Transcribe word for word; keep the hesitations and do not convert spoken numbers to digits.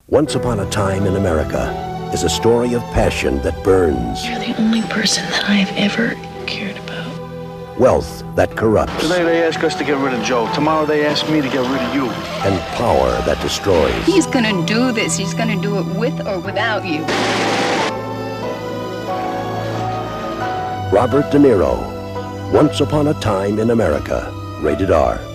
Once Upon a Time in America is a story of passion that burns. You're the only person that I've ever cared about. Wealth that corrupts. Today they ask us to get rid of Joe. Tomorrow they ask me to get rid of you. And power that destroys. He's gonna do this. He's gonna do it with or without you. Robert De Niro, Once Upon a Time in America, rated R.